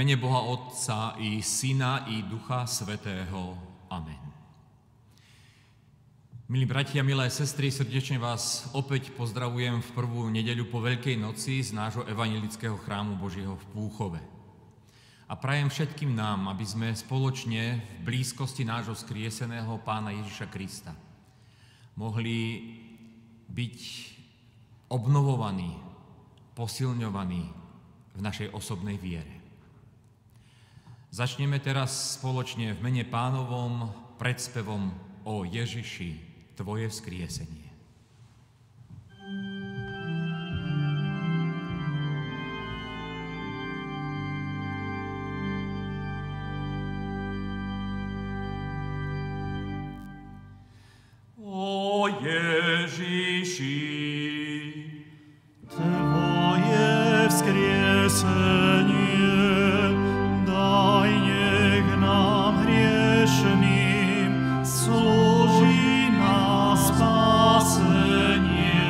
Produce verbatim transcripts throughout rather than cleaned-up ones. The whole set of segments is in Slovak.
mene Boha Otca i Syna i Ducha Svätého. Amen. Milí bratia, milé sestry, srdečne vás opäť pozdravujem v prvú nedeľu po Veľkej noci z nášho evanjelického chrámu Božieho v Púchove. A prajem všetkým nám, aby sme spoločne v blízkosti nášho skrieseného Pána Ježiša Krista mohli byť obnovovaní, posilňovaní v našej osobnej viere. Začneme teraz spoločne v mene Pánovom predspevom o Ježiši, Tvoje vzkriesenie. O Ježiši, Tvoje vzkriesenie, daj, nech nám hriešným slúži na spasenie.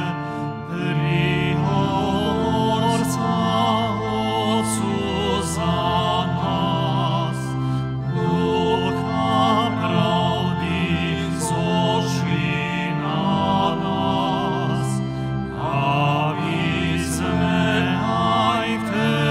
Prihovor sa Otcu za nás, Ducha pravdy zošli na nás, aby sme aj v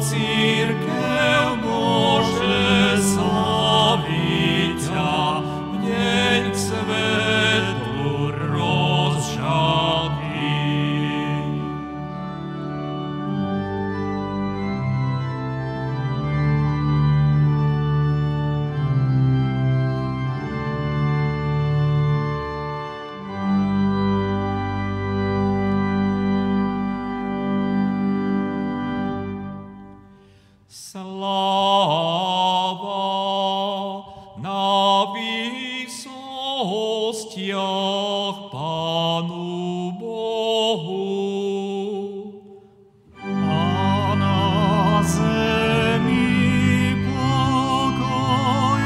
církev môže slaviť ťa v deň svetu rozžaví. Sláva na výsostiach Pánu Bohu a na zemi pokoj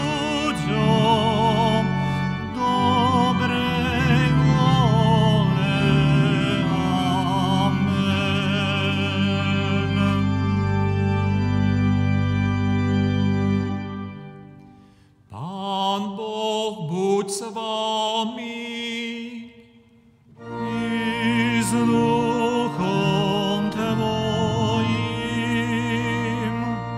ľuďom dobrej vôle. Amen. Pán Boh buď s vami i s duchom tvojim.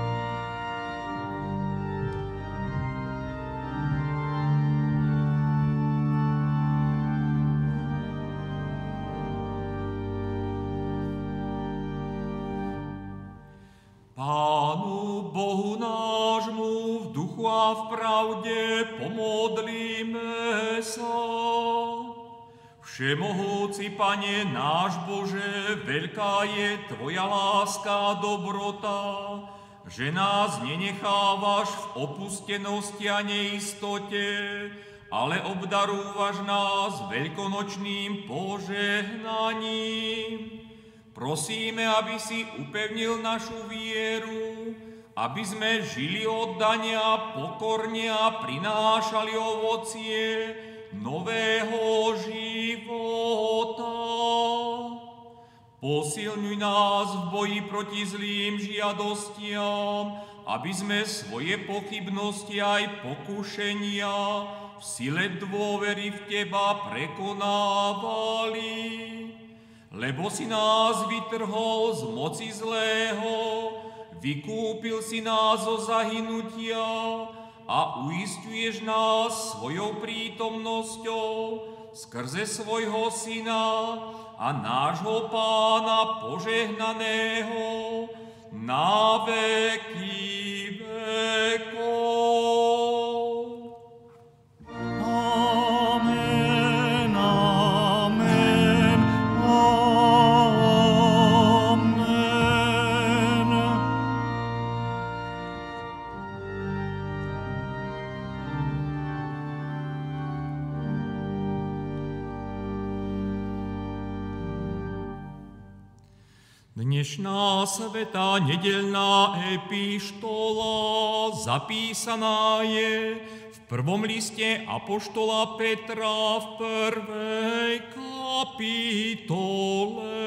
Pánu Bohu nášmu v duchu a v pravde pomodlíme sa. Všemohúci Pane náš Bože, veľká je Tvoja láska a dobrota, že nás nenechávaš v opustenosti a neistote, ale obdarúvaš nás veľkonočným požehnaním. Prosíme, aby si upevnil našu vieru, aby sme žili oddania pokorne a prinášali ovocie nového života. Posilňuj nás v boji proti zlým žiadostiam, aby sme svoje pochybnosti aj pokušenia v sile dôvery v Teba prekonávali. Lebo si nás vytrhol z moci zlého, vykúpil si nás zo zahynutia a uisťuješ nás svojou prítomnosťou skrze svojho Syna a nášho Pána požehnaného na veky vekov. Dnešná svätá nedeľná epištola zapísaná je v prvom liste apoštola Petra v prvej kapitole.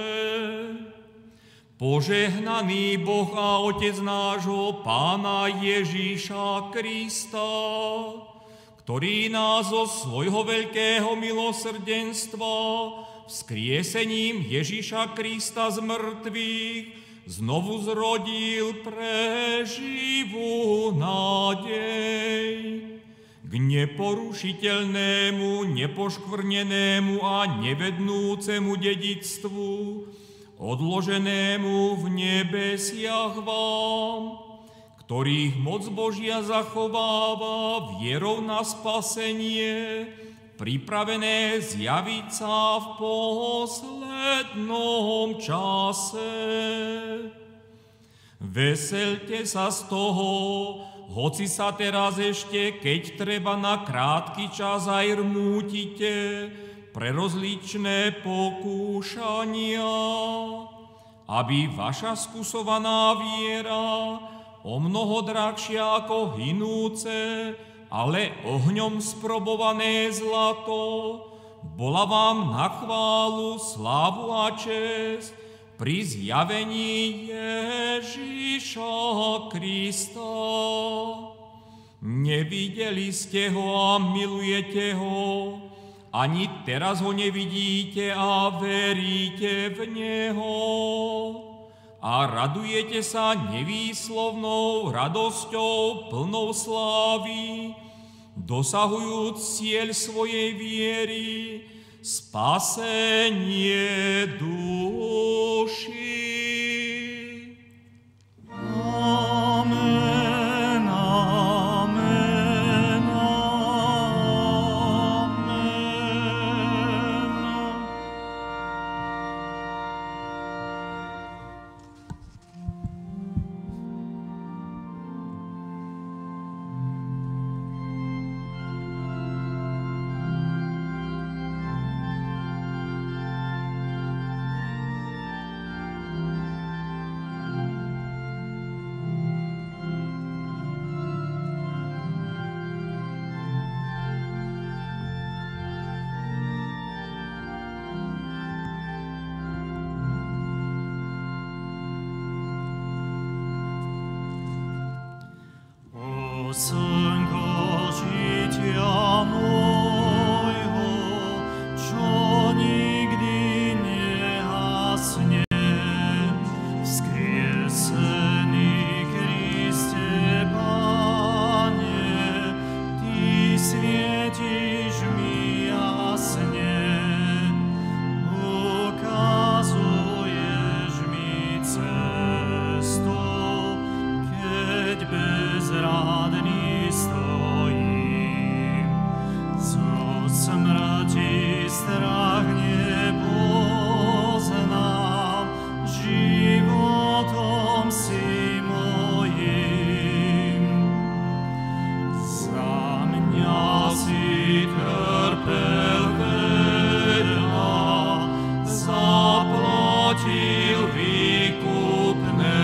Požehnaný Boh a Otec nášho Pána Ježíša Krista, ktorý nás zo svojho veľkého milosrdenstva vzkriesením Ježíša Krista z mŕtvych znovu zrodil pre živú nádej k neporušiteľnému, nepoškvrnenému a nevednúcemu dedičstvu, odloženému v nebesiach vám, ktorých moc Božia zachováva vierou na spasenie, pripravené zjaviť sa v poslednom čase. Veselte sa z toho, hoci sa teraz ešte, keď treba na krátky čas aj rmútite pre rozličné pokúšania, aby vaša skúsovaná viera, o mnoho drahšia ako hynúce, ale ohňom sprobované zlato, bola vám na chválu, slávu a česť pri zjavení Ježíša Krista. Nevideli ste ho a milujete ho, ani teraz ho nevidíte a veríte v neho. a radujete sa nevýslovnou radosťou plnou slávy, dosahujúc cieľ svojej viery, spasenie duši. Amen, amen, amen. Slnko žitia môjho, čo nikdy nehasne, vzkriesený Kriste, Pane, Ty svietíš mi jasne, ukazuješ mi cestu, keď bezradný stojím. Zo smrti strach nepoznám, životom si mojím. Za mňa si trpel veľa, zaplatil výkupné.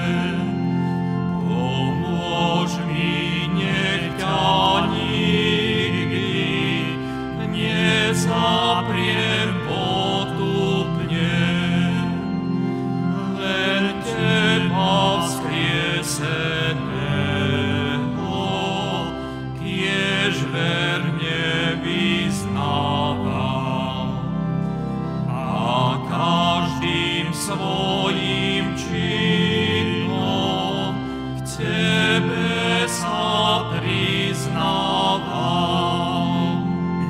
Pomôž mi, nech ťa nikdy nezapriem potupne. Len Teba vzkrieseného tiež verne vyznávam. A každým svojím činom k Tebe sa priznávam.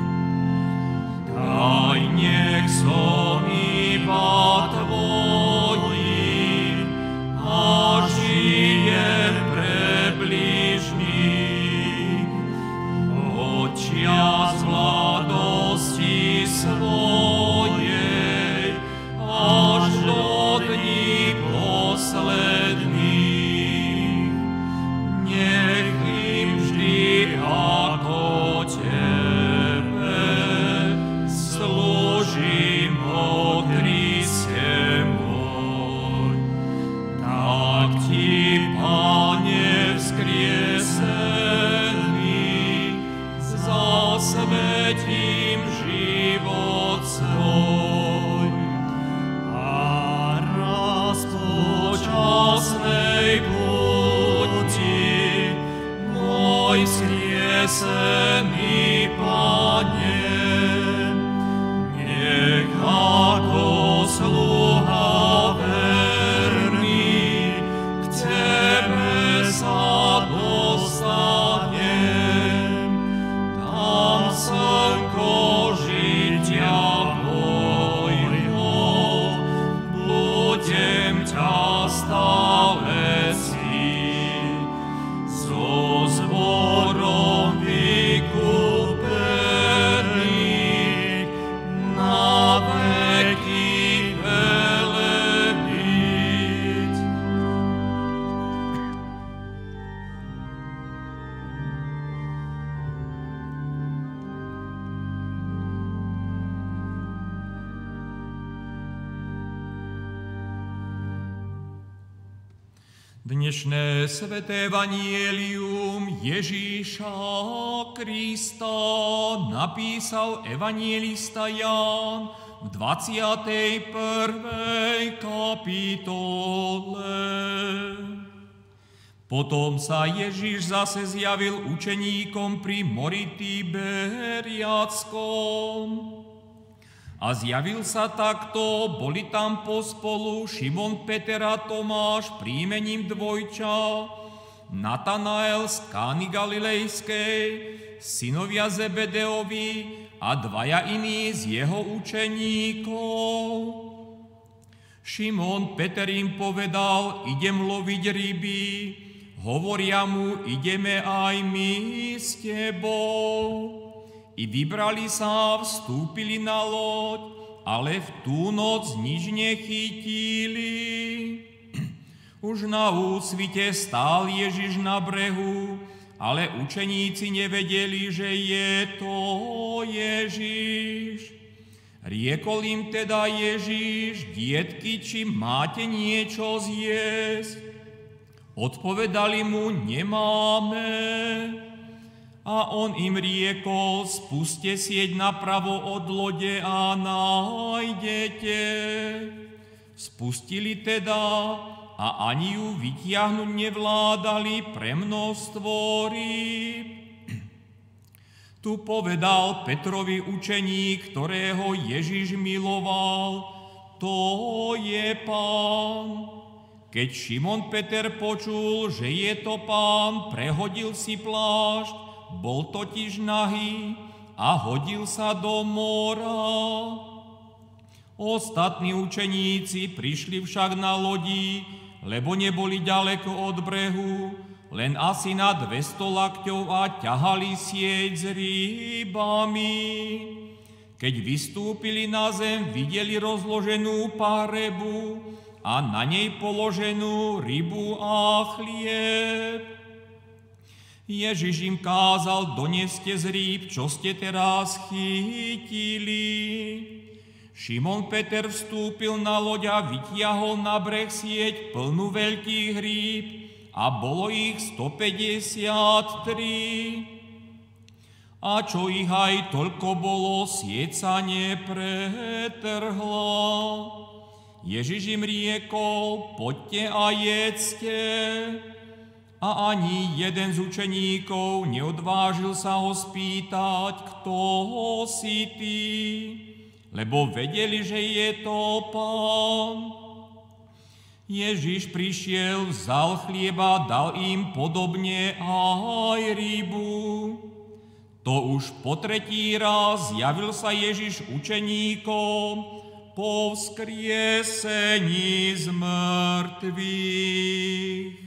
Daj, nech som iba Tvojim a žijem pre bližných. Od čias mladosti svojej až do dní posledných. Nech im vždy ako Tebe slúžim, o Kriste môj. Tak Ti, Pane vzkriesený, zasvetím život svoj. A raz po časnej puti môj vzkriesený Pane, nech ako sluha verný k Tebe sa dostanem. Tam slnko žitia môjho, budem ťa stále ctiť. So zborom vykúpených na veky velebiť. Dnešné sväté evanjelium Ježíša Krista napísal evanjelista Ján v dvadsiatej prvej kapitole. Potom sa Ježíš zase zjavil učeníkom pri mori Tiberiackom. A zjavil sa takto, boli tam pospolu Šimon, Peter a Tomáš, príjmením Dvojča, Natanael z Kány Galilejskej, synovia Zebedeovi a dvaja iní z jeho učeníkov. Šimon Peter im povedal, idem loviť ryby, hovoria mu, ideme aj my s tebou. I vybrali sa, vstúpili na loď, ale v tú noc nič nechytili. Už na úsvite stál Ježiš na brehu, ale učeníci nevedeli, že je to Ježiš. Riekol im teda Ježiš, dietky, či máte niečo zjesť? Odpovedali mu, nemáme. A on im riekol, spuste sieť napravo od lode a nájdete. Spustili teda a ani ju vytiahnuť nevládali pre množstvo rýb. Tu povedal Petrovi učeník, ktorého Ježiš miloval, to je Pán. Keď Šimon Peter počul, že je to Pán, prehodil si plášť, bol totiž nahý a hodil sa do mora. Ostatní učeníci prišli však na lodi, lebo neboli ďaleko od brehu, len asi na dvesto lakťov a ťahali sieť s rybami. Keď vystúpili na zem, videli rozloženú párebu a na nej položenú rybu a chlieb. Ježiš im kázal, doneste z rýb, čo ste teraz chytili. Šimon Peter vstúpil na loď a vytiahol na breh sieť plnú veľkých rýb a bolo ich stopäťdesiattri. A čo ich aj toľko bolo, sieť sa nepretrhla. Ježiš im riekol, poďte a jedzte. A ani jeden z učeníkov neodvážil sa ho spýtať, kto si ty, lebo vedeli, že je to Pán. Ježiš prišiel, vzal chlieba, dal im podobne aj rybu. To už po tretí raz zjavil sa Ježiš učeníkom po vzkriesení z mŕtvych.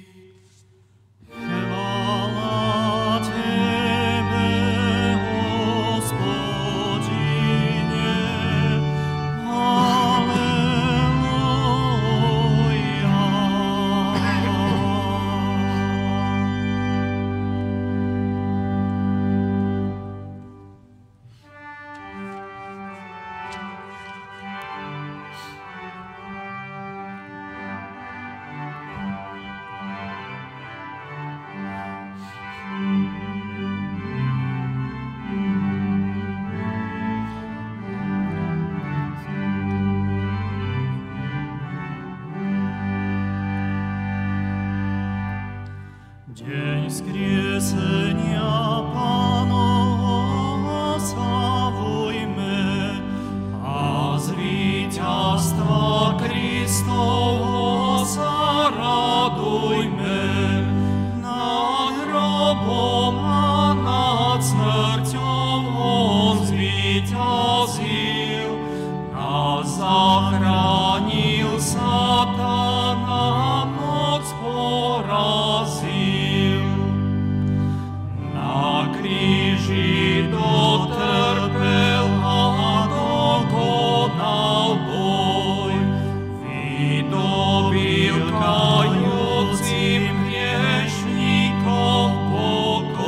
Vydobil kajúcim hriešnikom pokoj.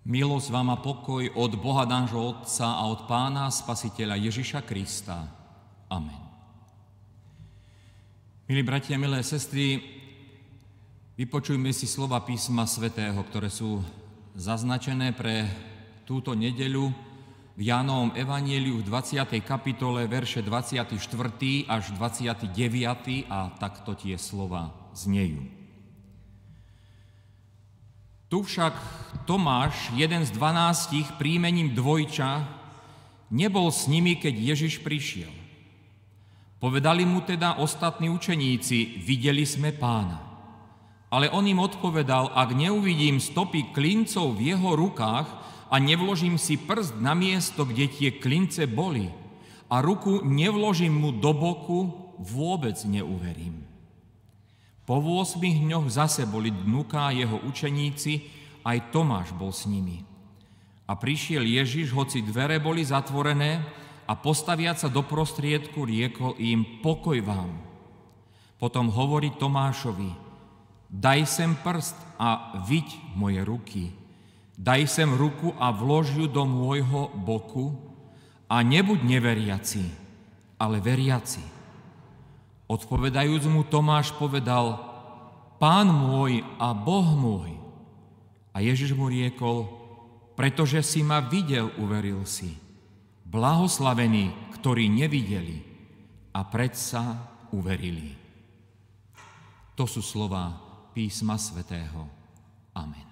Milosť vám a pokoj od Boha nášho Otca a od Pána Spasiteľa Ježiša Krista. Amen. Milí bratia, milé sestry, vypočujme si slova písma svätého, ktoré sú zaznačené pre túto nedeľu v Jánovom evanjeliu v dvadsiatej kapitole, verše dvadsiaty štvrtý až dvadsiaty deviaty a takto tie slova znejú. Tu však Tomáš, jeden z dvanástich, príjmením Dvojča, nebol s nimi, keď Ježiš prišiel. Povedali mu teda ostatní učeníci: videli sme Pána. Ale on im odpovedal: ak neuvidím stopy klincov v jeho rukách a nevložím si prst na miesto, kde tie klince boli, a ruku nevložím mu do boku, vôbec neuverím. Po ôsmich dňoch zase boli dnuká jeho učeníci, aj Tomáš bol s nimi. A prišiel Ježiš, hoci dvere boli zatvorené, a postaviac sa do prostriedku riekol im: pokoj vám. Potom hovorí Tomášovi: daj sem prst a viď moje ruky. Daj sem ruku a vlož ju do môjho boku a nebuď neveriaci, ale veriaci. Odpovedajúc mu, Tomáš povedal: Pán môj a Boh môj. A Ježiš mu riekol: pretože si ma videl, uveril si. Blahoslavení, ktorí nevideli a predsa uverili. To sú slova písma svätého. Amen.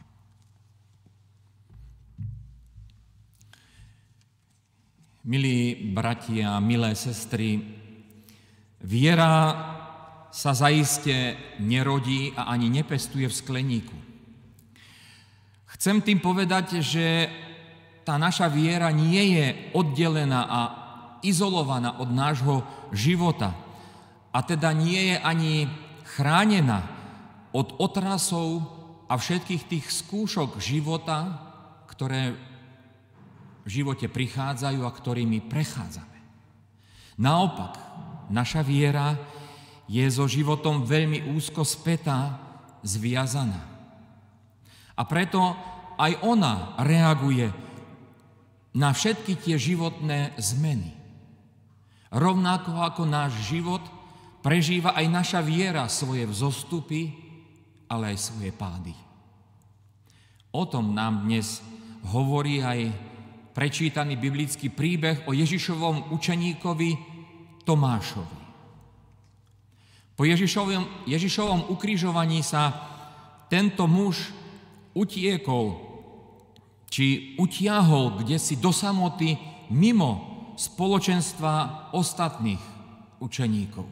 Milí bratia, milé sestry, viera sa zaiste nerodí a ani nepestuje v skleníku. Chcem tým povedať, že tá naša viera nie je oddelená a izolovaná od nášho života, a teda nie je ani chránená od otrasov a všetkých tých skúšok života, ktoré v živote prichádzajú a ktorými prechádzame. Naopak, naša viera je so životom veľmi úzko spätá, zviazaná. A preto aj ona reaguje na všetky tie životné zmeny. Rovnako ako náš život, prežíva aj naša viera svoje vzostupy, ale aj svoje pády. O tom nám dnes hovorí aj prečítaný biblický príbeh o Ježišovom učeníkovi Tomášovi. Po Ježišovom, Ježišovom ukrižovaní sa tento muž utiekol, či utiahol kdesi do samoty mimo spoločenstva ostatných učeníkov.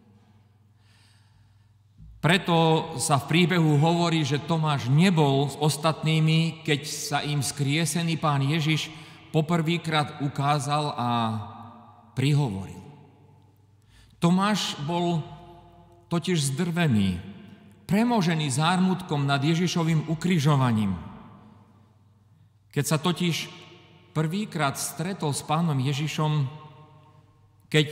Preto sa v príbehu hovorí, že Tomáš nebol s ostatnými, keď sa im skriesený Pán Ježiš poprvýkrát ukázal a prihovoril. Tomáš bol totiž zdrvený, premožený zármutkom nad Ježišovým ukrižovaním. Keď sa totiž prvýkrát stretol s Pánom Ježišom, keď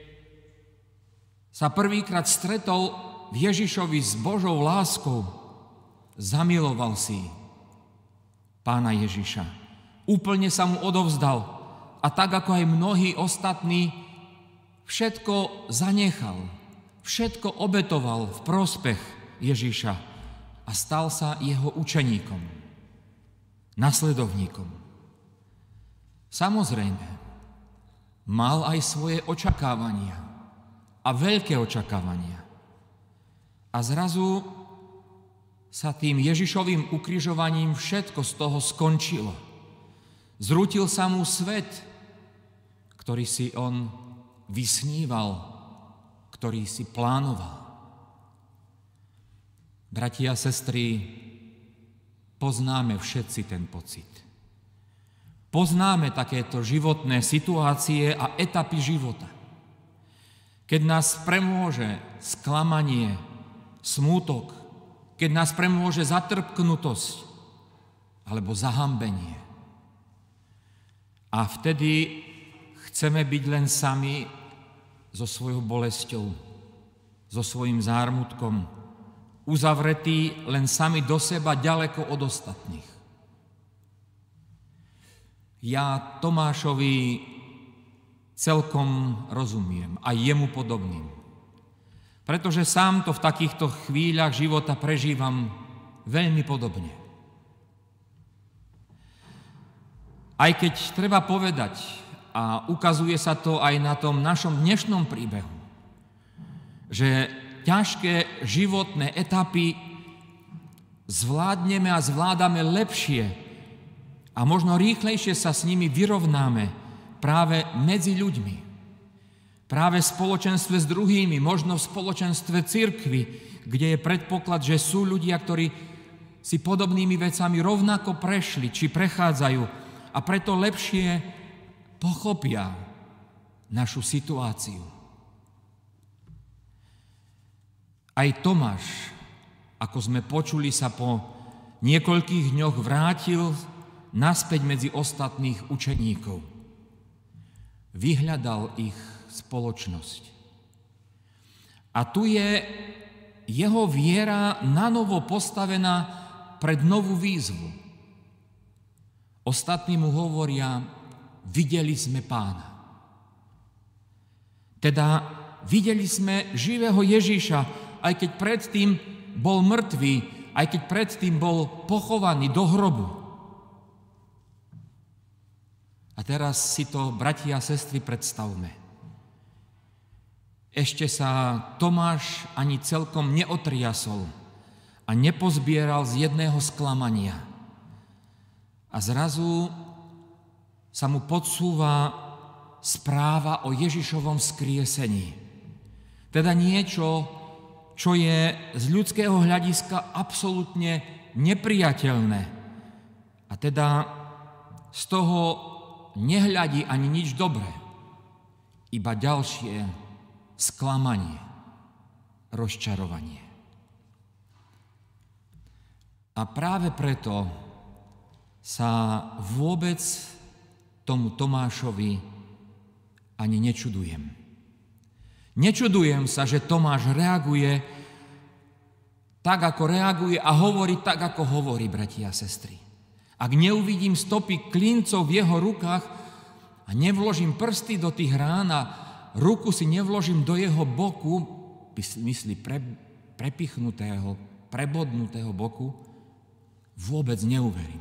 sa prvýkrát stretol v Ježišovi s Božou láskou, zamiloval si Pána Ježiša. Úplne sa mu odovzdal a tak ako aj mnohí ostatní, všetko zanechal, všetko obetoval v prospech Ježiša a stal sa jeho učeníkom, nasledovníkom. Samozrejme, mal aj svoje očakávania a veľké očakávania. A zrazu sa tým Ježišovým ukrižovaním všetko z toho skončilo. Zrútil sa mu svet, ktorý si on vysníval, ktorý si plánoval. Bratia a sestry, poznáme všetci ten pocit. Poznáme takéto životné situácie a etapy života. Keď nás premôže sklamanie, smútok, keď nás premôže zatrpknutosť alebo zahambenie. A vtedy chceme byť len sami so svojou bolesťou, so svojím zármutkom, uzavretí len sami do seba, ďaleko od ostatných. Ja Tomášovi celkom rozumiem, aj jemu podobným. Pretože sám to v takýchto chvíľach života prežívam veľmi podobne. Aj keď treba povedať, a ukazuje sa to aj na tom našom dnešnom príbehu, že ťažké životné etapy zvládneme a zvládame lepšie a možno rýchlejšie sa s nimi vyrovnáme práve medzi ľuďmi. Práve v spoločenstve s druhými, možno v spoločenstve cirkvi, kde je predpoklad, že sú ľudia, ktorí si podobnými vecami rovnako prešli, či prechádzajú a preto lepšie pochopia našu situáciu. Aj Tomáš, ako sme počuli, sa po niekoľkých dňoch vrátil naspäť medzi ostatných učeníkov. Vyhľadal ich spoločnosť. A tu je jeho viera nanovo postavená pred novú výzvu. Ostatní mu hovoria, videli sme Pána. Teda videli sme živého Ježiša, aj keď predtým bol mŕtvý, aj keď predtým bol pochovaný do hrobu. A teraz si to, bratia a sestry, predstavme. Ešte sa Tomáš ani celkom neotriasol a nepozbieral z jedného sklamania. A zrazu sa mu podsúva správa o Ježišovom vzkriesení. Teda niečo, čo je z ľudského hľadiska absolútne nepriateľné. A teda z toho nehľadí ani nič dobré. Iba ďalšie sklamanie, rozčarovanie. A práve preto sa vôbec tomu Tomášovi ani nečudujem. Nečudujem sa, že Tomáš reaguje tak, ako reaguje a hovorí tak, ako hovorí, bratia a sestry. Ak neuvidím stopy klincov v jeho rukách a nevložím prsty do tých rán a ruku si nevložím do jeho boku, myslí pre, prepichnutého, prebodnutého boku, vôbec neuverím.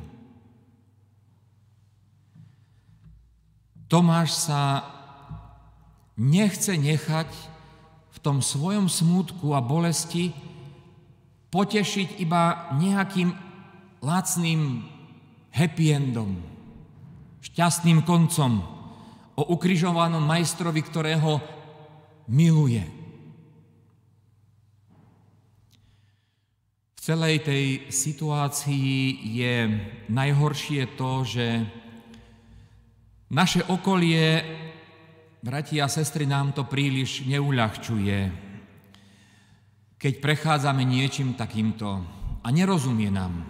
Tomáš sa nechce nechať v tom svojom smútku a bolesti potešiť iba nejakým lacným happy endom, šťastným koncom o ukrižovanom majstrovi, ktorého miluje. V celej tej situácii je najhoršie to, že naše okolie, bratia a sestry, nám to príliš neuľahčuje, keď prechádzame niečím takýmto a nerozumie nám.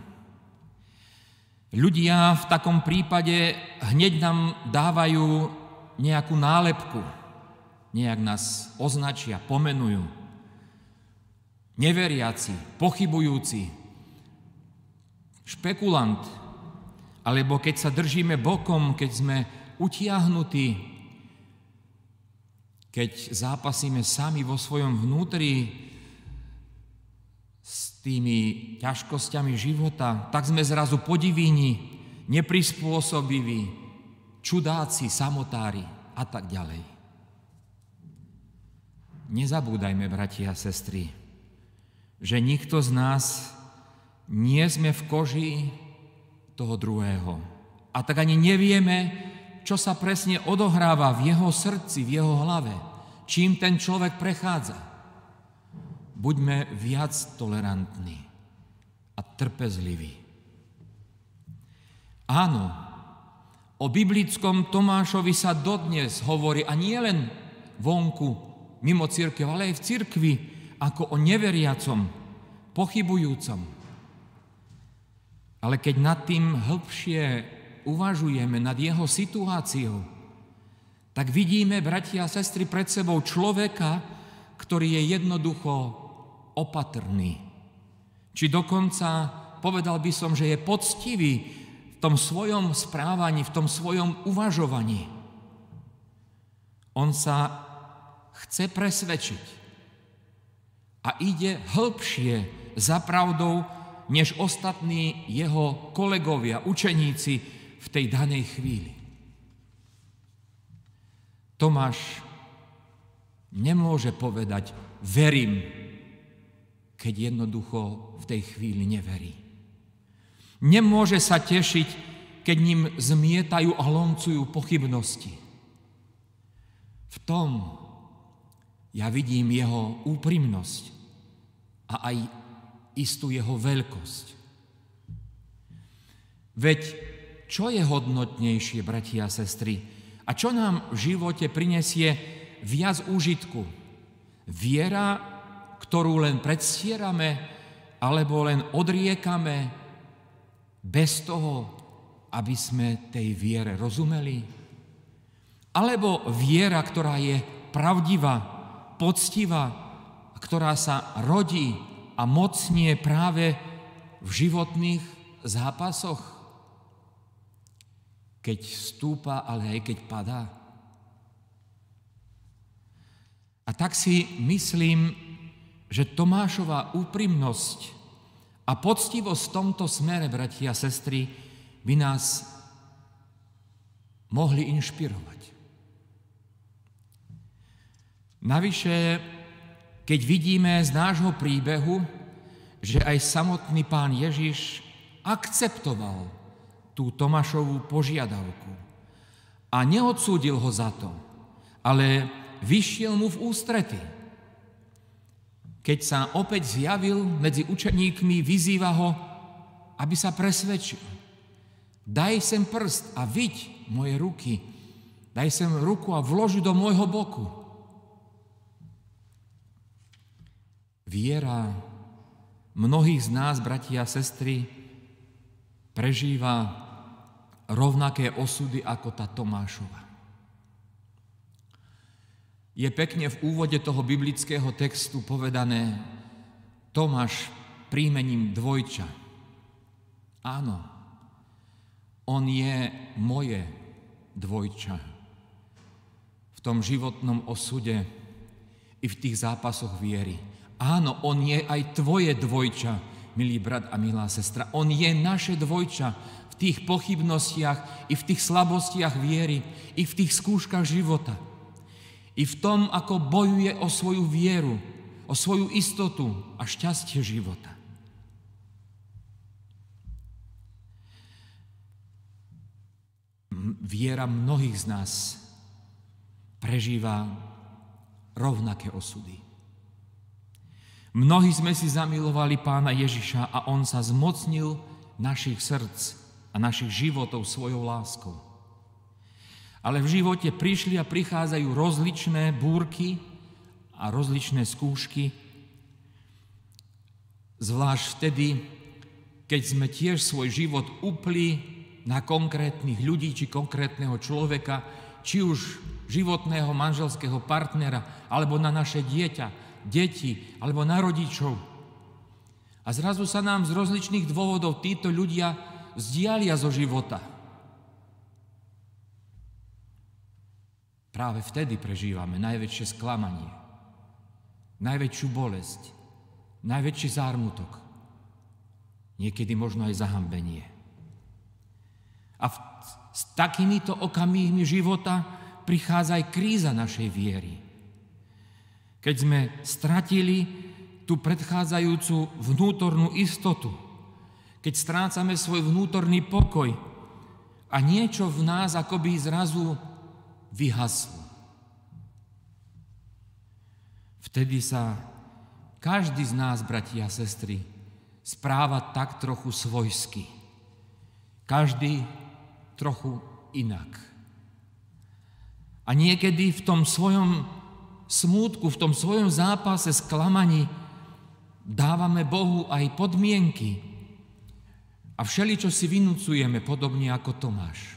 Ľudia v takom prípade hneď nám dávajú nejakú nálepku, nejak nás označia, pomenujú. Neveriaci, pochybujúci, špekulant, alebo keď sa držíme bokom, keď sme utiahnutí, keď zápasíme sami vo svojom vnútri s tými ťažkosťami života, tak sme zrazu podivíni, neprispôsobiví, čudáci, samotári a tak ďalej. Nezabúdajme, bratia a sestry, že nikto z nás nie sme v koži toho druhého. A tak ani nevieme, čo sa presne odohráva v jeho srdci, v jeho hlave, čím ten človek prechádza. Buďme viac tolerantní a trpezliví. Áno, o biblickom Tomášovi sa dodnes hovorí, a nie len vonku, mimo cirkev, ale aj v cirkvi, ako o neveriacom, pochybujúcom. Ale keď nad tým hĺbšie uvažujeme, nad jeho situáciou, tak vidíme, bratia a sestry, pred sebou človeka, ktorý je jednoducho opatrný. Či dokonca, povedal by som, že je poctivý v tom svojom správaní, v tom svojom uvažovaní. On sa chce presvedčiť a ide hĺbšie za pravdou, než ostatní jeho kolegovia, učeníci v tej danej chvíli. Tomáš nemôže povedať verím, keď jednoducho v tej chvíli neverí. Nemôže sa tešiť, keď ním zmietajú a lomcujú pochybnosti. V tom ja vidím jeho úprimnosť a aj istú jeho veľkosť. Veď čo je hodnotnejšie, bratia a sestry, a čo nám v živote prinesie viac úžitku? Viera, ktorú len predstierame, alebo len odriekame bez toho, aby sme tej viere rozumeli? Alebo viera, ktorá je pravdivá, poctivá, ktorá sa rodí a mocnie práve v životných zápasoch, keď stúpa, ale aj keď padá. A tak si myslím, že Tomášova úprimnosť a poctivosť v tomto smere, bratia a sestry, by nás mohli inšpirovať. Navyše, keď vidíme z nášho príbehu, že aj samotný Pán Ježiš akceptoval tú Tomášovú požiadavku a neodsúdil ho za to, ale vyšiel mu v ústrety. Keď sa opäť zjavil medzi učeníkmi, vyzýva ho, aby sa presvedčil. Daj sem prst a viď moje ruky. Daj sem ruku a vloži do môjho boku. Viera mnohých z nás, bratia a sestry, prežíva rovnaké osudy ako tá Tomášova. Je pekne v úvode toho biblického textu povedané Tomáš príjmením dvojča. Áno, on je moje dvojča. V tom životnom osude i v tých zápasoch viery. Áno, on je aj tvoje dvojča, milý brat a milá sestra. On je naše dvojča v tých pochybnostiach, i v tých slabostiach viery, i v tých skúškach života. I v tom, ako bojuje o svoju vieru, o svoju istotu a šťastie života. Viera mnohých z nás prežíva rovnaké osudy. Mnohí sme si zamilovali Pána Ježiša a on sa zmocnil našich srdc a našich životov svojou láskou. Ale v živote prišli a prichádzajú rozličné búrky a rozličné skúšky, zvlášť vtedy, keď sme tiež svoj život upli na konkrétnych ľudí či konkrétneho človeka, či už životného manželského partnera, alebo na naše dieťa, deti, alebo na rodičov. A zrazu sa nám z rozličných dôvodov títo ľudia vzdialia zo života. Práve vtedy prežívame najväčšie sklamanie, najväčšiu bolesť, najväčší zármutok, niekedy možno aj zahambenie. A v, s takýmito okamihmi života prichádza aj kríza našej viery. Keď sme stratili tú predchádzajúcu vnútornú istotu, keď strácame svoj vnútorný pokoj a niečo v nás akoby zrazu vyhaslo. Vtedy sa každý z nás, bratia a sestry, správa tak trochu svojsky. Každý trochu inak. A niekedy v tom svojom smútku, v tom svojom zápase sklamaní dávame Bohu aj podmienky a všeličo si vynúcujeme, podobne ako Tomáš.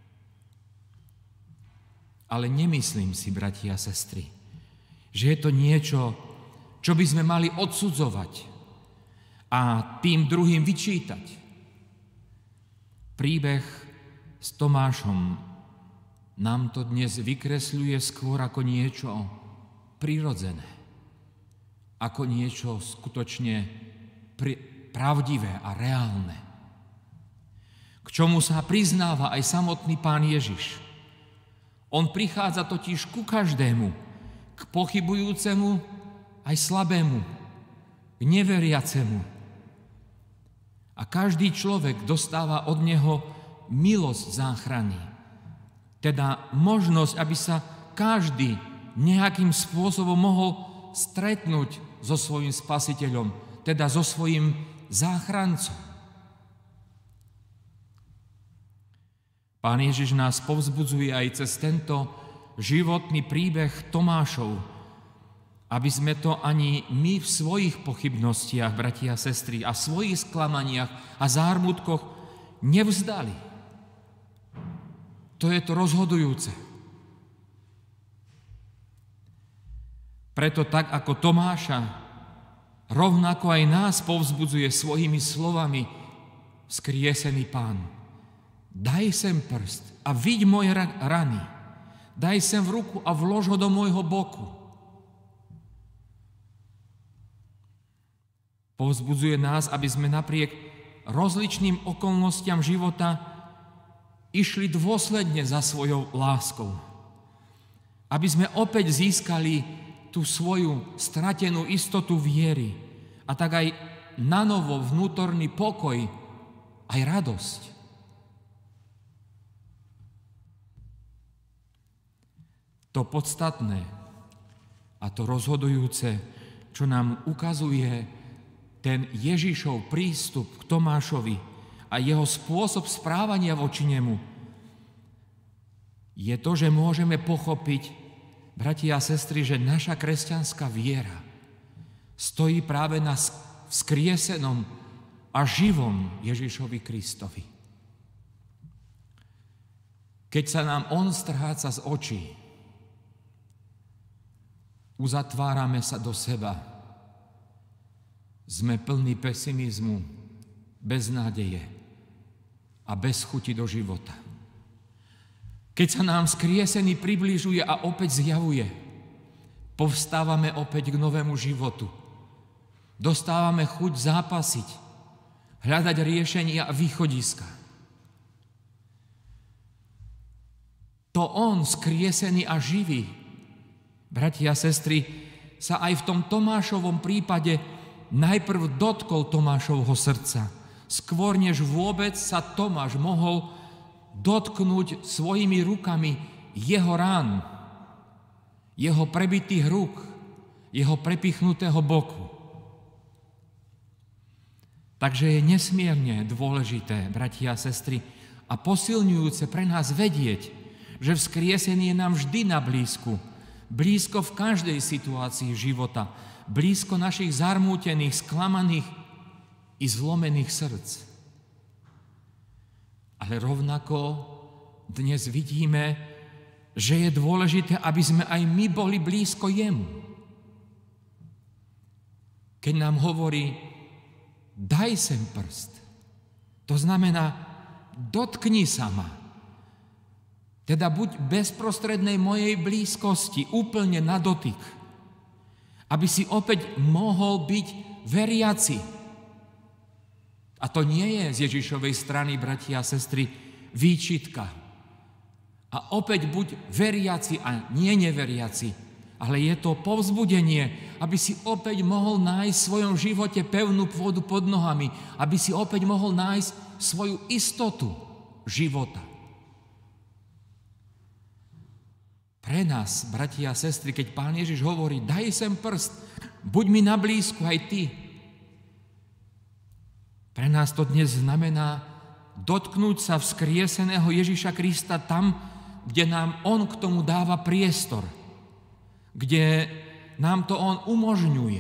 Ale nemyslím si, bratia a sestry, že je to niečo, čo by sme mali odsudzovať a tým druhým vyčítať. Príbeh s Tomášom nám to dnes vykresľuje skôr ako niečo prirodzené, ako niečo skutočne pravdivé a reálne, k čomu sa priznáva aj samotný Pán Ježiš. On prichádza totiž ku každému, k pochybujúcemu aj slabému, k neveriacemu. A každý človek dostáva od neho milosť záchrany. Teda možnosť, aby sa každý nejakým spôsobom mohol stretnúť so svojím spasiteľom, teda so svojím záchrancom. Pán Ježiš nás povzbudzuje aj cez tento životný príbeh Tomášov, aby sme to ani my v svojich pochybnostiach, bratia a sestry, a v svojich sklamaniach a zármutkoch nevzdali. To je to rozhodujúce. Preto tak ako Tomáša, rovnako aj nás povzbudzuje svojimi slovami vzkriesený Pán. Daj sem prst a vidť moje rany. Daj sem v ruku a vlož ho do môjho boku. Povzbudzuje nás, aby sme napriek rozličným okolnostiam života išli dôsledne za svojou láskou. Aby sme opäť získali tú svoju stratenú istotu viery a tak aj nanovo vnútorný pokoj, aj radosť. To podstatné a to rozhodujúce, čo nám ukazuje ten Ježišov prístup k Tomášovi a jeho spôsob správania voči nemu, je to, že môžeme pochopiť, bratia a sestry, že naša kresťanská viera stojí práve na vzkriesenom a živom Ježišovi Kristovi. Keď sa nám on stráca z očí, uzatvárame sa do seba, sme plní pesimizmu, beznádeje a bez chuti do života. Keď sa nám skriesený približuje a opäť zjavuje, povstávame opäť k novému životu. Dostávame chuť zápasiť, hľadať riešenia a východiska. To on, skriesený a živý, bratia a sestry, sa aj v tom Tomášovom prípade najprv dotkol Tomášovho srdca, skôr než vôbec sa Tomáš mohol dotknúť svojimi rukami jeho rán, jeho prebitých rúk, jeho prepichnutého boku. Takže je nesmierne dôležité, bratia a sestry, a posilňujúce pre nás vedieť, že vzkriesený je nám vždy na blízku, blízko v každej situácii života, blízko našich zarmútených, sklamaných i zlomených srdc. Ale rovnako dnes vidíme, že je dôležité, aby sme aj my boli blízko jemu. Keď nám hovorí, daj sem prst, to znamená, dotkni sa ma. Teda buď bezprostrednej mojej blízkosti, úplne na dotyk, aby si opäť mohol byť veriaci. A to nie je z Ježišovej strany, bratia a sestry, výčitka. A opäť buď veriaci a nie neveriaci, ale je to povzbudenie, aby si opäť mohol nájsť v svojom živote pevnú pôdu pod nohami, aby si opäť mohol nájsť svoju istotu života. Pre nás, bratia a sestry, keď Pán Ježiš hovorí, daj sem prst, buď mi na blízku aj ty. Pre nás to dnes znamená dotknúť sa vzkrieseného Ježiša Krista tam, kde nám on k tomu dáva priestor, kde nám to on umožňuje.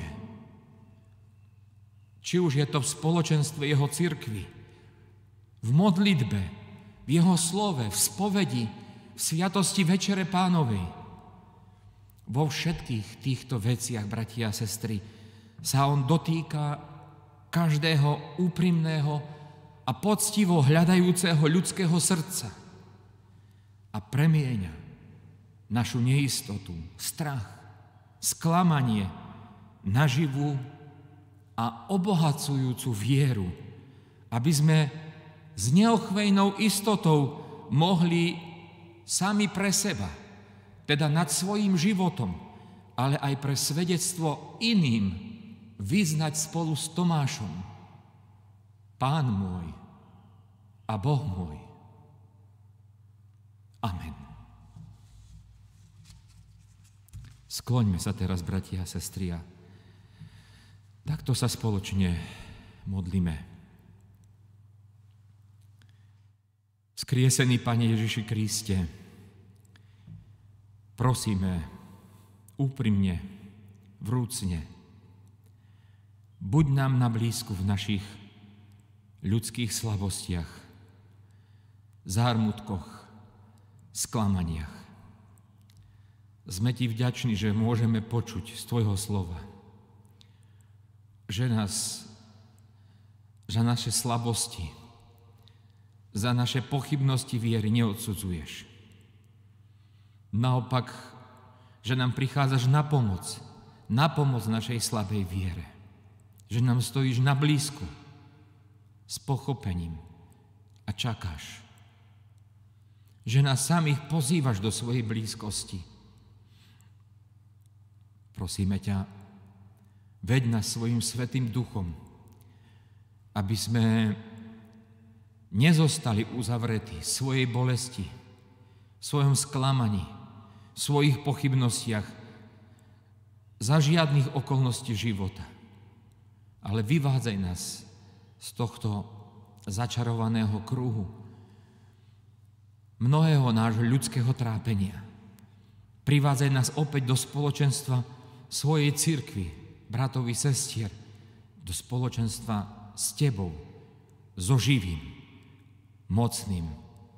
Či už je to v spoločenstve jeho cirkvi, v modlitbe, v jeho slove, v spovedi, v sviatosti Večere Pánovej. Vo všetkých týchto veciach, bratia a sestry, sa on dotýka každého úprimného a poctivo hľadajúceho ľudského srdca a premieňa našu neistotu, strach, sklamanie na živú a obohacujúcu vieru, aby sme s neochvejnou istotou mohli sami pre seba, teda nad svojím životom, ale aj pre svedectvo iným vyznať spolu s Tomášom: Pán môj a Boh môj. Amen. Skloňme sa teraz, bratia a sestry, a takto sa spoločne modlíme. Vzkriesený Pane Ježiši Kriste, prosíme úprimne, vrúcne, buď nám na blízku v našich ľudských slabostiach, zármutkoch, sklamaniach. Sme Ti vďační, že môžeme počuť z Tvojho slova, že nás za naše slabosti, za naše pochybnosti viery neodsudzuješ. Naopak, že nám prichádzaš na pomoc, na pomoc našej slabej viere. Že nám stojíš na blízku, s pochopením a čakáš. Že nás samých pozývaš do svojej blízkosti. Prosíme ťa, veď nás svojim Svätým Duchom, aby sme nezostali uzavretí v svojej bolesti, v svojom sklamaní, v svojich pochybnostiach za žiadnych okolností života. Ale vyvádzaj nás z tohto začarovaného kruhu mnohého nášho ľudského trápenia. Privádzaj nás opäť do spoločenstva svojej cirkvi, bratov i sestier, do spoločenstva s Tebou, so živým, mocným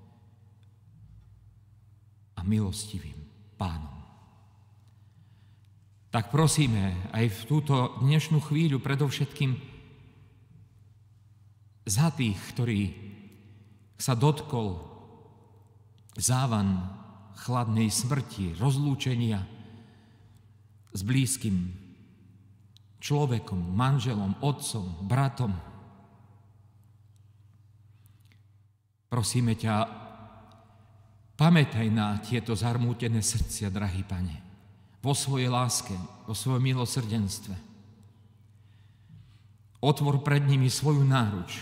a milostivým Pánom. Tak prosíme aj v túto dnešnú chvíľu predovšetkým za tých, ktorí sa dotkol závan chladnej smrti, rozlúčenia s blízkym človekom, manželom, otcom, bratom. Prosíme ťa, pamätaj na tieto zarmútené srdcia, drahý Pane, vo svojej láske, vo svojom milosrdenstve. Otvor pred nimi svoju náruč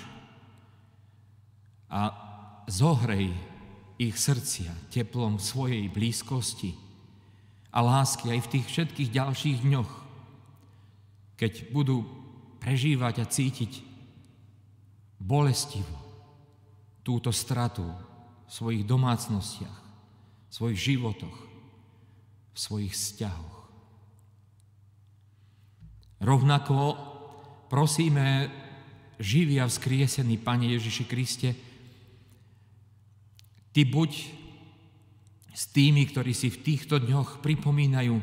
a zohrej ich srdcia teplom svojej blízkosti a lásky aj v tých všetkých ďalších dňoch, keď budú prežívať a cítiť bolestivo túto stratu v svojich domácnostiach, v svojich životoch, v svojich vzťahoch. Rovnako prosíme, živý a vzkriesený Pane Ježiši Kriste, Ty buď s tými, ktorí si v týchto dňoch pripomínajú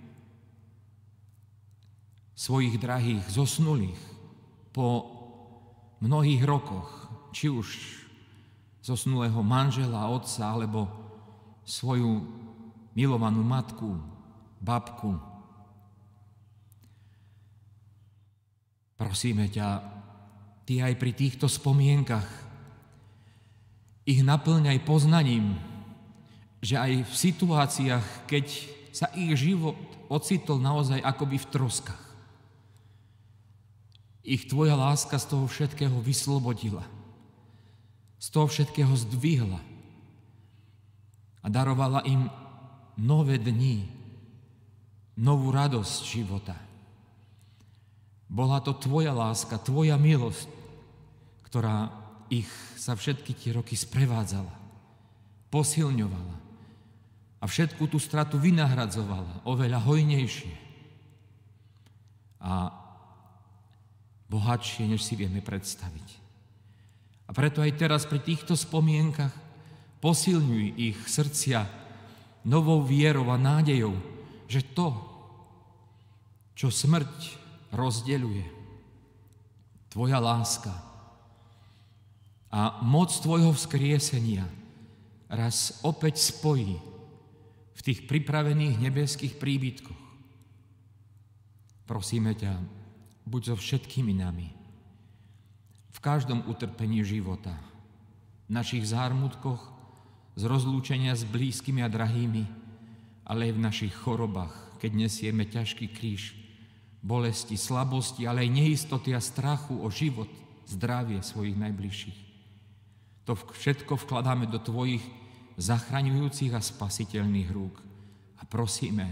svojich drahých zosnulých po mnohých rokoch, či už zosnulého manžela, otca, alebo svoju milovanú matku, babku. Prosíme ťa, Ty aj pri týchto spomienkach ich naplňaj poznaním, že aj v situáciách, keď sa ich život ocitol naozaj akoby v troskách, ich Tvoja láska z toho všetkého vyslobodila, z toho všetkého zdvihla a darovala im nové dni, novú radosť života. Bola to Tvoja láska, Tvoja milosť, ktorá ich sa všetky tie roky sprevádzala, posilňovala a všetku tú stratu vynahradzovala oveľa hojnejšie a bohatšie, než si vieme predstaviť. A preto aj teraz pri týchto spomienkach posilňuj ich srdcia novou vierou a nádejou, že to, čo smrť rozdeľuje, Tvoja láska a moc tvojho vzkriesenia raz opäť spojí v tých pripravených nebeských príbytkoch. Prosíme ťa, buď so všetkými nami, v každom utrpení života, v našich zármutkoch, z rozlúčenia s blízkymi a drahými, ale aj v našich chorobách, keď nesieme ťažký kríž, bolesti, slabosti, ale aj neistoty a strachu o život, zdravie svojich najbližších. To všetko vkladáme do tvojich zachraňujúcich a spasiteľných rúk a prosíme,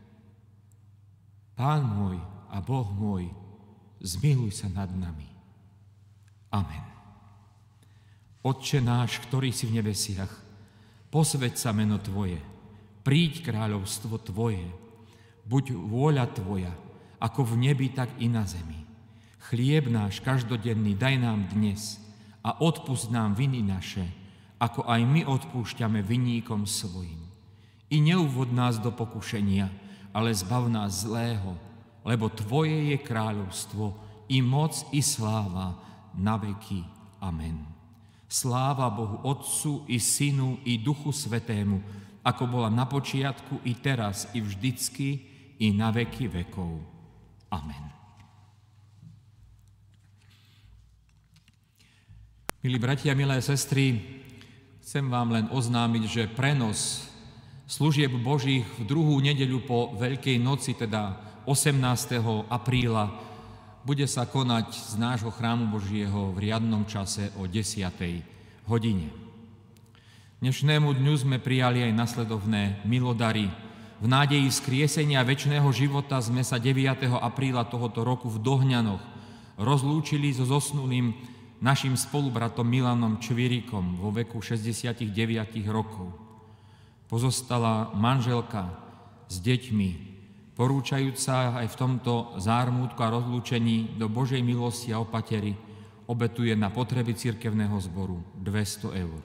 Pán môj a Boh môj, zmiluj sa nad nami. Amen. Otče náš, ktorý si v nebesiach, posväť sa meno Tvoje, príď kráľovstvo Tvoje, buď vôľa Tvoja, ako v nebi, tak i na zemi. Chlieb náš každodenný daj nám dnes a odpusť nám viny naše, ako aj my odpúšťame vinníkom svojim. I neuvod nás do pokušenia, ale zbav nás zlého, lebo Tvoje je kráľovstvo, i moc, i sláva, na veky. Amen. Sláva Bohu Otcu, i Synu, i Duchu Svätému, ako bola na počiatku, i teraz, i vždycky, i na veky vekov. Amen. Milí bratia, milé sestry, chcem vám len oznámiť, že prenos služieb Božích v druhú nedeľu po Veľkej noci, teda osemnásteho apríla, bude sa konať z nášho chrámu Božieho v riadnom čase o desiatej hodine. Dnešnému dňu sme prijali aj nasledovné milodary. V nádeji vzkriesenia večného života sme sa deviateho apríla tohoto roku v Dohňanoch rozlúčili so zosnulým našim spolubratom Milanom Čvirikom vo veku šesťdesiatdeväť rokov. Pozostala manželka s deťmi, porúčajúca aj v tomto zármútku a rozlúčení do Božej milosti a opatery, obetuje na potreby cirkevného zboru dvesto eur.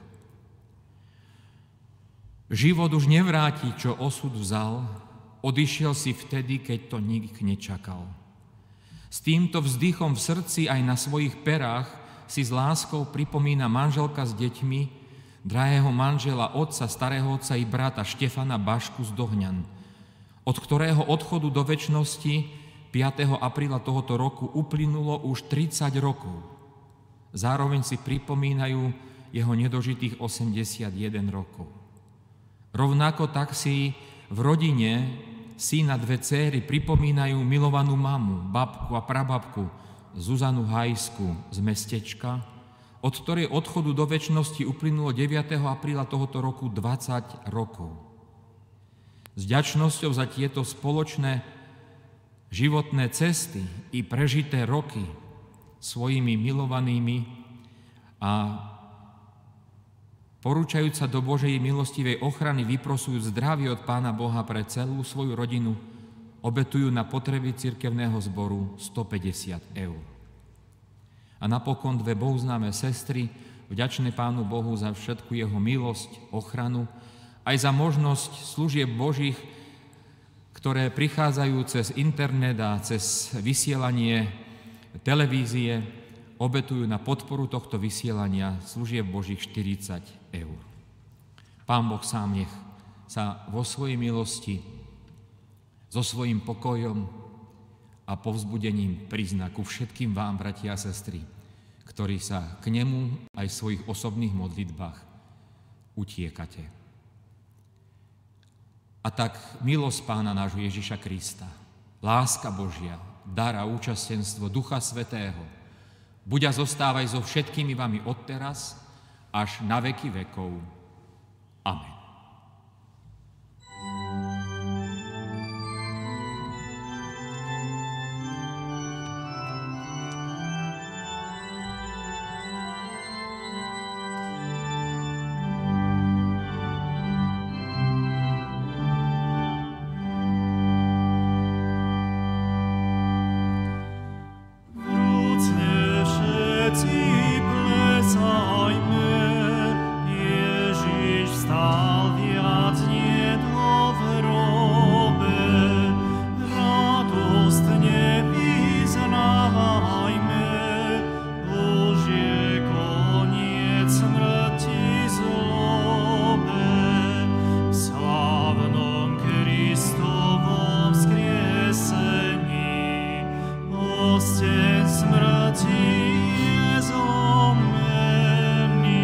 Život už nevráti, čo osud vzal, odišiel si vtedy, keď to nik nečakal. S týmto vzdychom v srdci aj na svojich perách si s láskou pripomína manželka s deťmi drahého manžela, otca, starého otca i brata Štefana Bašku z Dohňan, od ktorého odchodu do večnosti piateho apríla tohoto roku uplynulo už tridsať rokov. Zároveň si pripomínajú jeho nedožitých osemdesiatjeden rokov. Rovnako tak si v rodine syna dve céry pripomínajú milovanú mamu, babku a prababku Zuzanu Hajsku z mestečka, od ktorej odchodu do večnosti uplynulo deviateho apríla tohoto roku dvadsať rokov. S vďačnosťou za tieto spoločné životné cesty i prežité roky svojimi milovanými a porúčajúc sa do Božej milostivej ochrany, vyprosujú zdravie od Pána Boha pre celú svoju rodinu, obetujú na potreby cirkevného zboru stopäťdesiat eur. A napokon dve bohuznáme sestry, vďačné Pánu Bohu za všetku jeho milosť, ochranu, aj za možnosť služieb Božích, ktoré prichádzajú cez internet a cez vysielanie televízie, obetujú na podporu tohto vysielania služieb Božích štyridsať eur. Pán Boh sám nech sa vo svojej milosti, so svojím pokojom a povzbudením prizná ku všetkým vám, bratia a sestry, ktorí sa k nemu aj v svojich osobných modlitbách utiekate. A tak milosť Pána nášho Ježiša Krista, láska Božia, dar a účastenstvo Ducha Svätého buď a zostávaj so všetkými vami odteraz až na veky vekov. Amen. Plesajmy, Ježiš vstal. Osteň smrti je zlomený.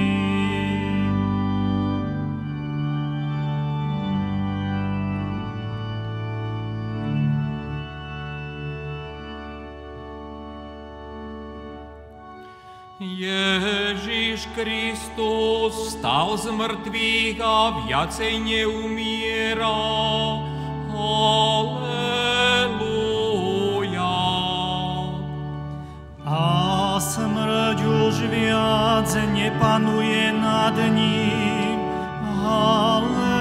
Ježiš Kristus vstal z mŕtvych a viacej neumiera. Halelúja. A smrť už viac nepanuje nad ním. Halelúja.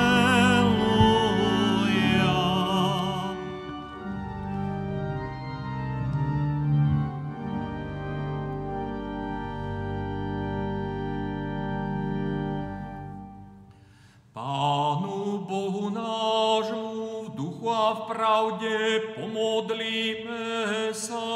Pánu Bohu nášmu v duchu a v pravde pomodlíme sa.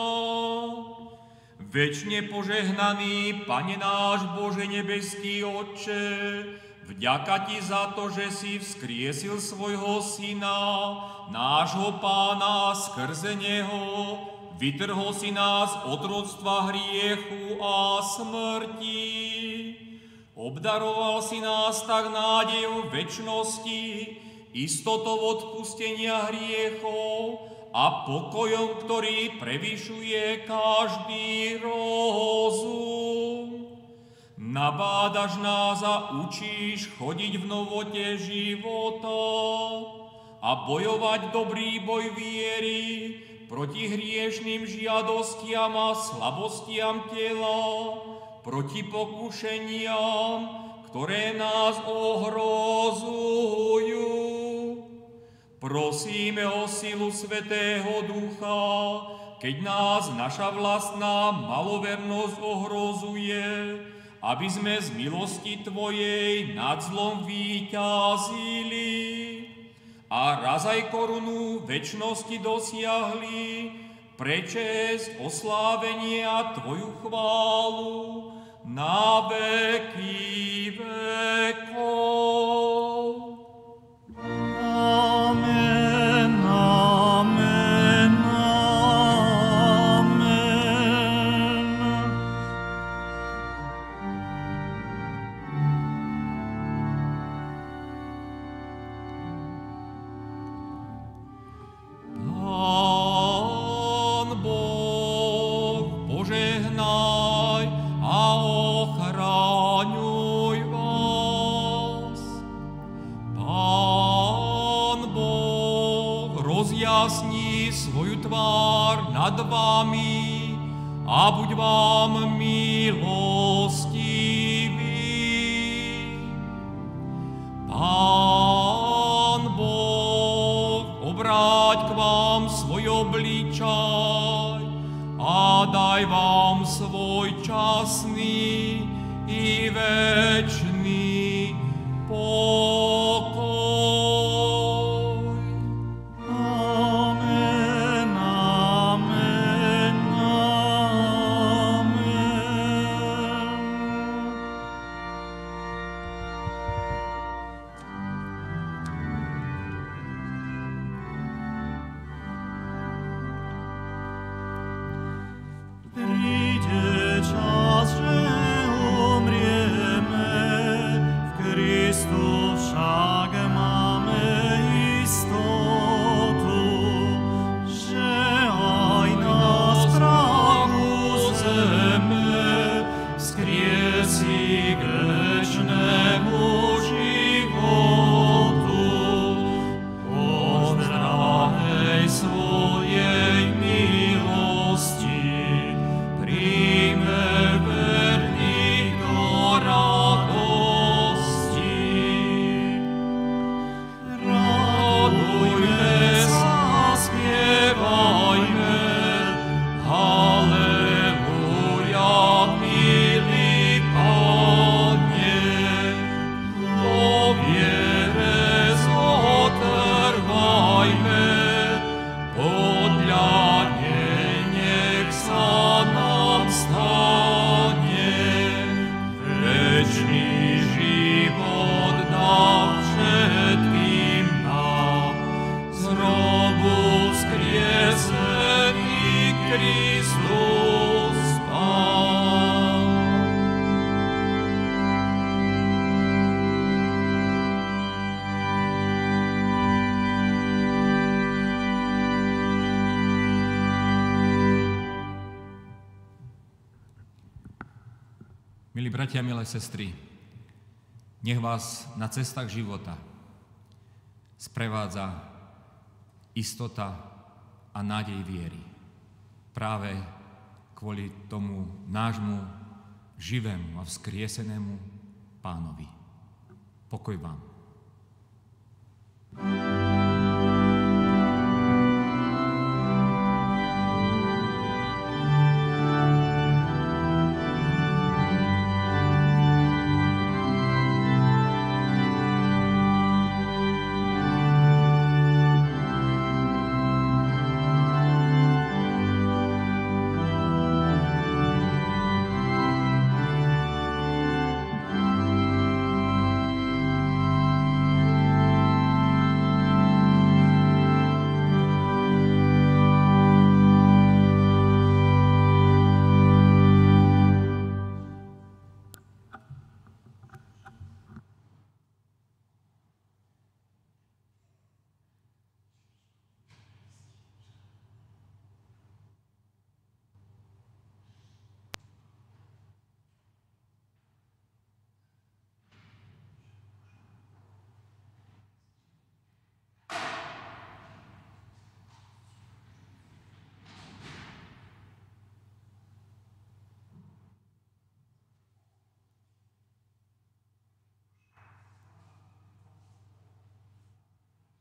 Večne požehnaný Pane náš Bože nebeský Otče, vďaka Ti za to, že si vzkriesil svojho Syna, nášho Pána, skrze Neho vytrhol si nás od otroctva hriechu a smrti. Obdaroval si nás tak nádejou večnosti, istotou odpustenia hriechov a pokojom, ktorý prevyšuje každý rozum. Nabádaš nás a učíš chodiť v novote života a bojovať dobrý boj viery proti hriešným žiadostiam a slabostiam tela, proti pokušeniam, ktoré nás ohrozujú. Prosíme o silu Svätého Ducha, keď nás naša vlastná malovernosť ohrozuje, aby sme z milosti Tvojej nad zlom víťazili a raz aj korunu večnosti dosiahli pre česť oslávenie a Tvoju chválu na veky vekov. Amen, amen, amen. Pán Boh, požehnaj a ochraňuj vás. Pán Boh rozjasní svoju tvár nad vami a buď vám milostivý. Pán Boh obráť k vám svoj obličaj a daj vám svoj časný i večný pokoj. Amen, amen, amen. Príde čas, že umrieme, v Kristu však Kristus stal. Milí bratia, milé sestry, nech vás na cestách života sprevádza istota a nádej viery. Práve kvôli tomu nášmu živému a vzkriesenému Pánovi. Pokoj vám.